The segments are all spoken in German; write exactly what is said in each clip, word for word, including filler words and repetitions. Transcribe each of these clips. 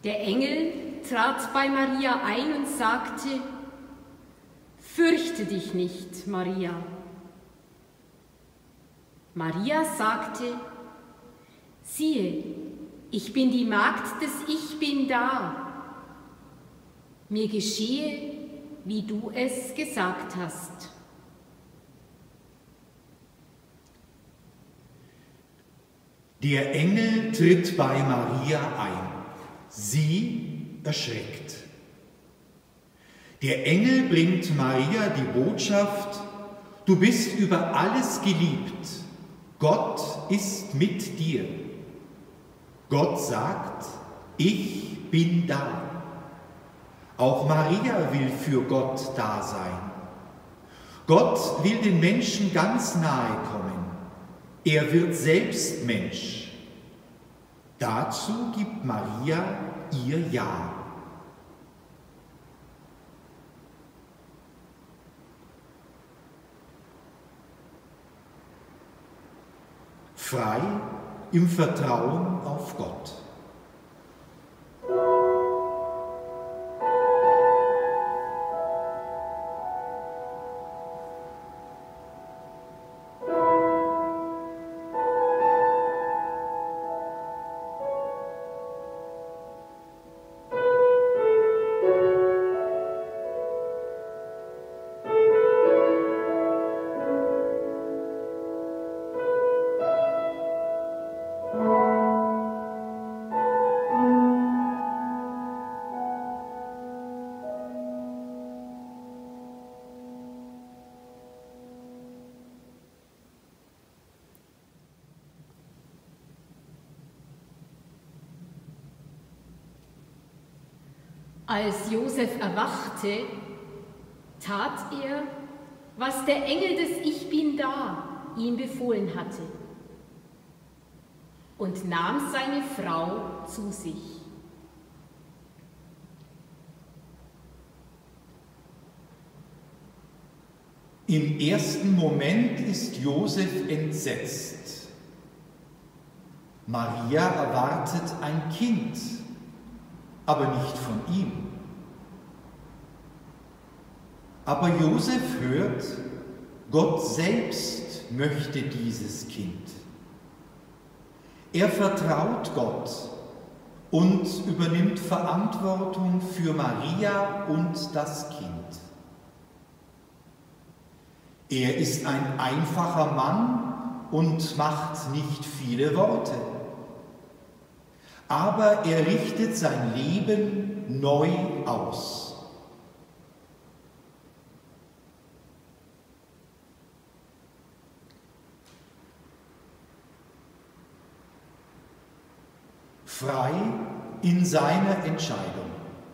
Der Engel trat bei Maria ein und sagte: Fürchte dich nicht, Maria. Maria sagte: Siehe, ich bin die Magd des Ich Bin da. Mir geschehe, wie du es gesagt hast. Der Engel tritt bei Maria ein. Sie erschreckt. Der Engel bringt Maria die Botschaft: Du bist über alles geliebt. Gott ist mit dir. Gott sagt: Ich bin da. Auch Maria will für Gott da sein. Gott will den Menschen ganz nahe kommen. Er wird selbst Mensch. Dazu gibt Maria ihr Ja. Frei im Vertrauen auf Gott. Als Josef erwachte, tat er, was der Engel des Ich Bin da ihm befohlen hatte, und nahm seine Frau zu sich. Im ersten Moment ist Josef entsetzt. Maria erwartet ein Kind, aber nicht von ihm. Aber Josef hört, Gott selbst möchte dieses Kind. Er vertraut Gott und übernimmt Verantwortung für Maria und das Kind. Er ist ein einfacher Mann und macht nicht viele Worte. Aber er richtet sein Leben neu aus. Frei in seiner Entscheidung.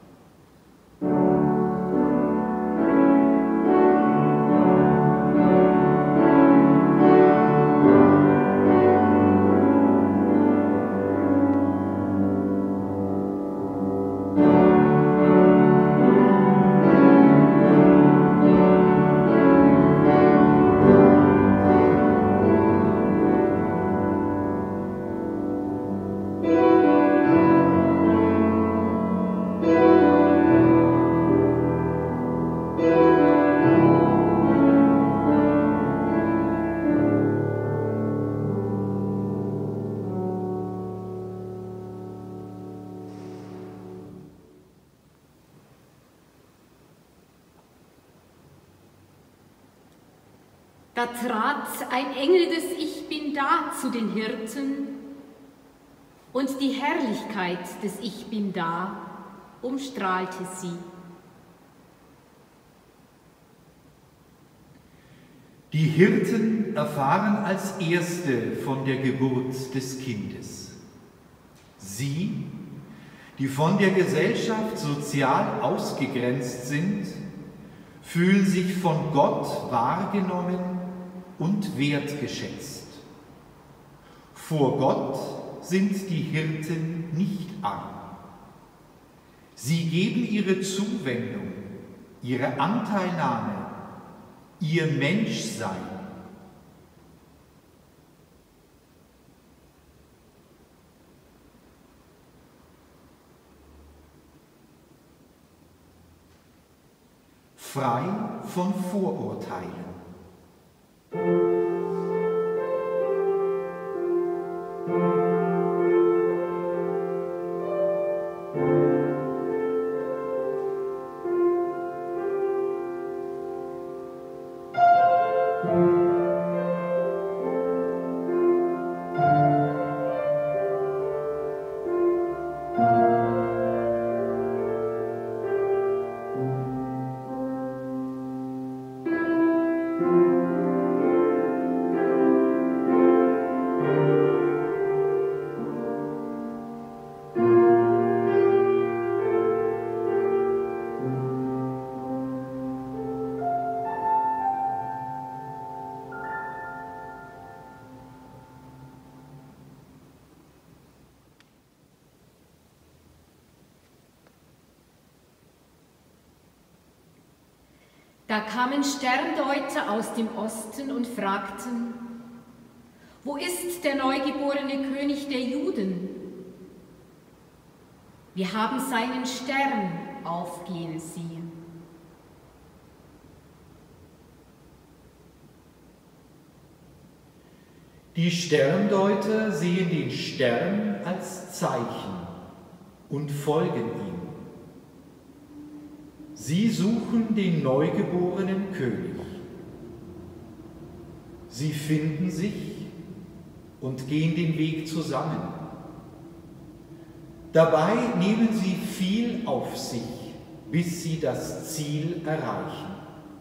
Da trat ein Engel des Ich Bin da zu den Hirten, und die Herrlichkeit des Ich Bin da umstrahlte sie. Die Hirten erfahren als Erste von der Geburt des Kindes. Sie, die von der Gesellschaft sozial ausgegrenzt sind, fühlen sich von Gott wahrgenommen und wertgeschätzt. Vor Gott sind die Hirten nicht arm. Sie geben ihre Zuwendung, ihre Anteilnahme, ihr Menschsein. frei von Vorurteilen. Da kamen Sterndeuter aus dem Osten und fragten, wo ist der neugeborene König der Juden? Wir haben seinen Stern aufgehen sehen. Die Sterndeuter sehen den Stern als Zeichen und folgen ihm. Sie suchen den neugeborenen König. Sie finden sich und gehen den Weg zusammen. Dabei nehmen sie viel auf sich, bis sie das Ziel erreichen.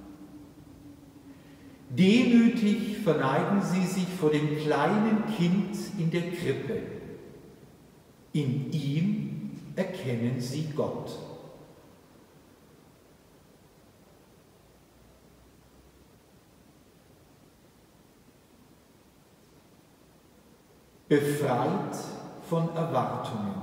Demütig verneigen sie sich vor dem kleinen Kind in der Krippe. In ihm erkennen sie Gott. Befreit von Erwartungen.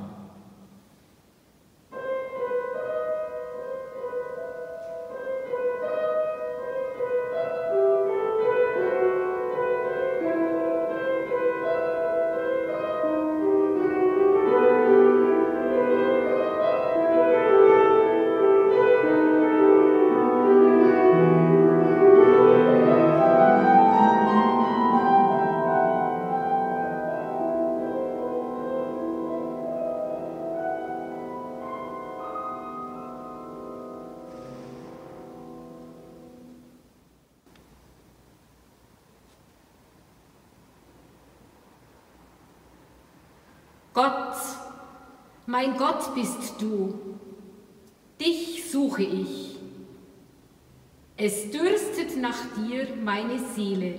Gott, mein Gott bist du, dich suche ich. Es dürstet nach dir meine Seele.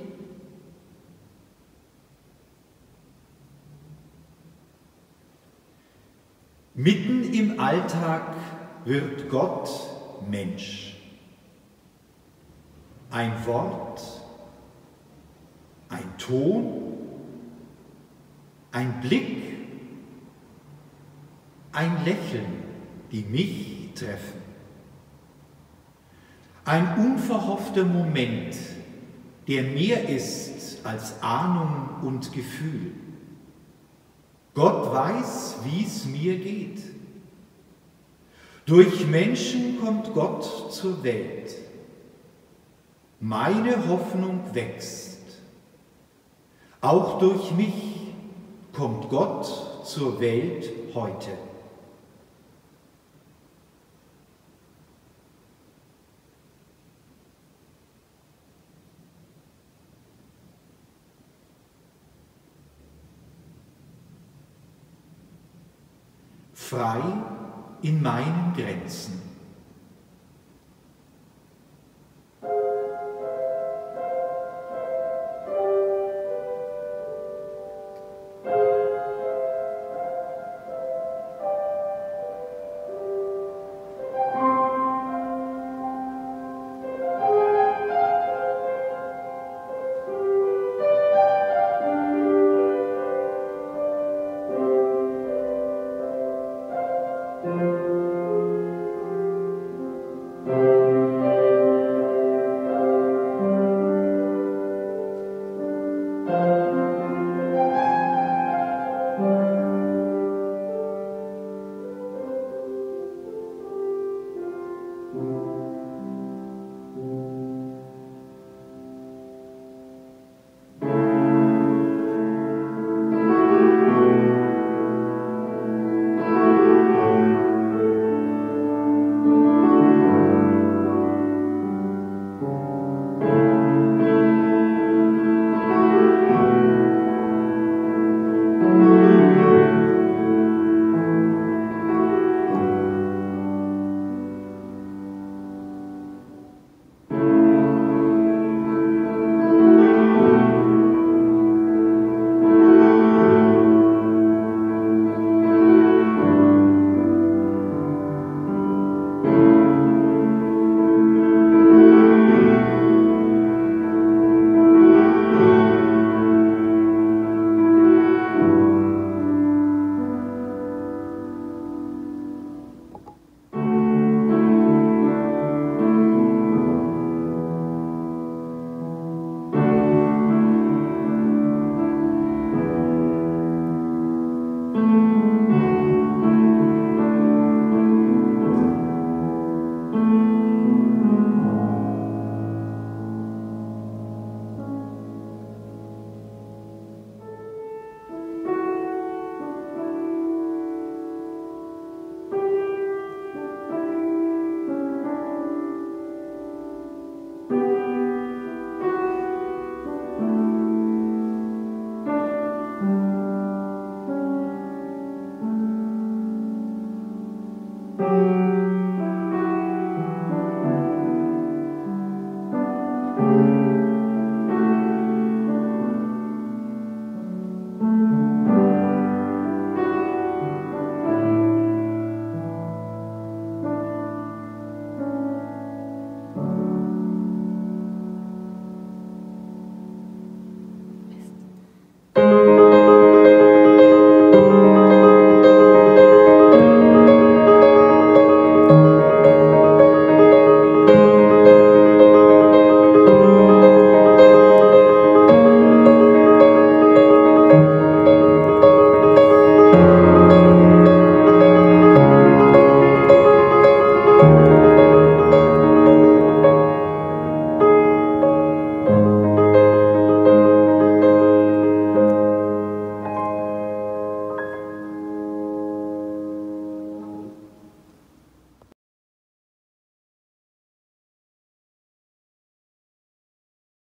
Mitten im Alltag wird Gott Mensch. Ein Wort, ein Ton, ein Blick, ein Lächeln, die mich treffen. Ein unverhoffter Moment, der mehr ist als Ahnung und Gefühl. Gott weiß, wie es mir geht. Durch Menschen kommt Gott zur Welt. Meine Hoffnung wächst. Auch durch mich kommt Gott zur Welt heute. Frei in meinen Grenzen.